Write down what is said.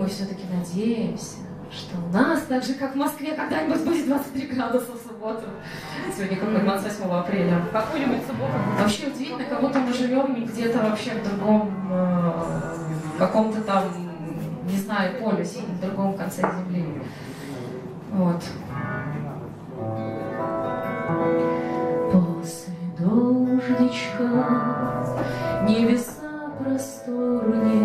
мы все-таки надеемся, что у нас, так же как в Москве, когда-нибудь будет 23 градуса в субботу. Сегодня какой 28 апреля. Какую-нибудь субботу. Вообще удивительно, как будто мы живем где-то вообще в другом, каком-то там, не знаю, полюсе, в другом конце Земли. Вот. После дождичка небеса просторнее,